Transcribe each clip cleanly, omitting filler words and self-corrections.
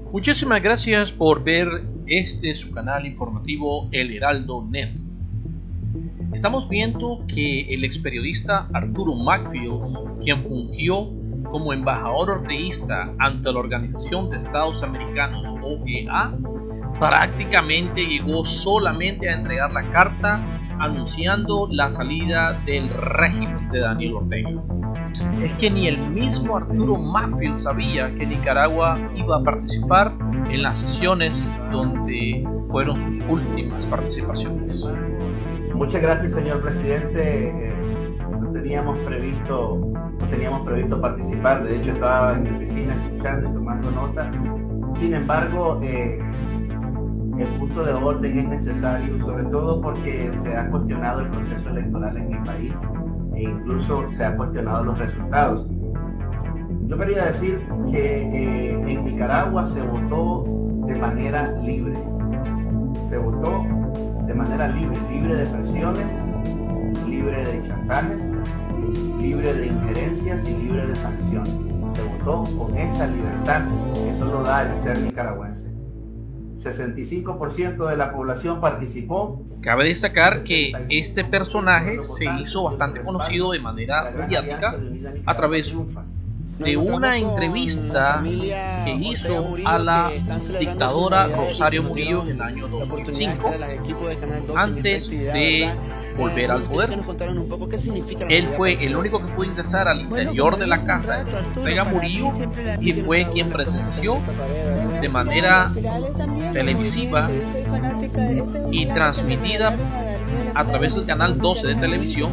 Muchísimas gracias por ver su canal informativo El Heraldo Net. Estamos viendo que el ex periodista Arturo Macfield, quien fungió como embajador orteguista ante la Organización de Estados Americanos OEA, prácticamente llegó solamente a entregar la carta anunciando la salida del régimen de Daniel Ortega. Es que ni el mismo Arturo Macfield sabía que Nicaragua iba a participar en las sesiones donde fueron sus últimas participaciones. Muchas gracias, señor presidente. No teníamos previsto participar. De hecho, estaba en mi oficina escuchando y tomando nota. Sin embargo, el punto de orden es necesario, sobre todo porque se ha cuestionado el proceso electoral en el país e incluso se han cuestionado los resultados. Yo quería decir que en Nicaragua se votó de manera libre. Se votó de manera libre de presiones, libre de chantajes, libre de injerencias y libre de sanciones. Se votó con esa libertad que solo da el ser nicaragüense. 65% de la población participó. Cabe destacar que este personaje se hizo bastante conocido de manera mediática a través de una entrevista que hizo a la dictadora Rosario Murillo en el año 2005, antes de volver al poder. Él fue el único que pudo ingresar al interior de la casa de Ortega Murillo y fue quien presenció de manera televisiva y transmitida a través del canal 12 de televisión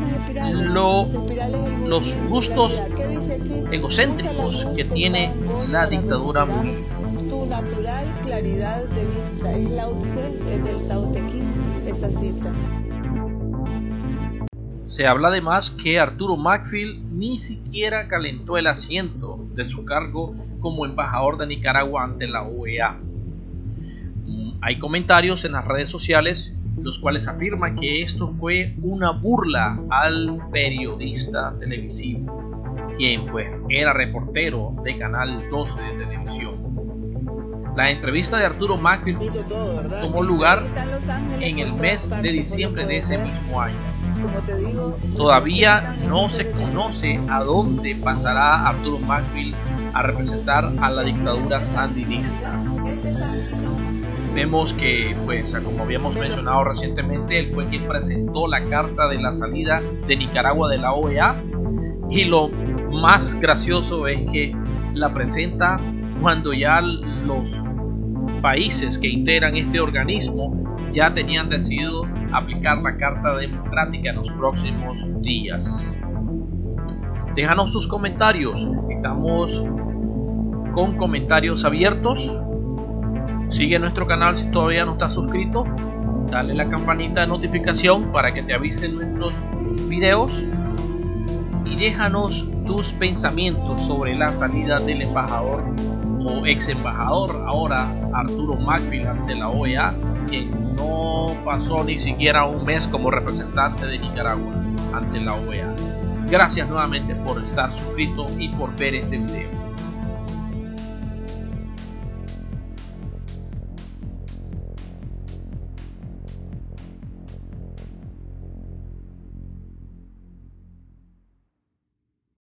los gustos egocéntricos que tiene la dictadura Murillo. Tu natural claridad de vista es la del Tautequín, esa cita. Se habla además que Arturo Macfield ni siquiera calentó el asiento de su cargo como embajador de Nicaragua ante la OEA. Hay comentarios en las redes sociales los cuales afirman que esto fue una burla al periodista televisivo, quien pues era reportero de Canal 12 de televisión. La entrevista de Arturo Macfield tomó lugar en el mes de diciembre de ese mismo año. Todavía no se conoce a dónde pasará Arturo Macfield a representar a la dictadura sandinista. Vemos que, pues, como habíamos mencionado recientemente, él fue quien presentó la carta de la salida de Nicaragua de la OEA, y lo más gracioso es que la presenta cuando ya los países que integran este organismo ya tenían decidido aplicar la Carta Democrática en los próximos días. Déjanos tus comentarios, estamos con comentarios abiertos. Sigue nuestro canal si todavía no estás suscrito, dale la campanita de notificación para que te avisen nuestros videos y déjanos tus pensamientos sobre la salida del embajador o ex embajador ahora Arturo Macfield ante la OEA, quien no pasó ni siquiera un mes como representante de Nicaragua ante la OEA. Gracias nuevamente por estar suscrito y por ver este video.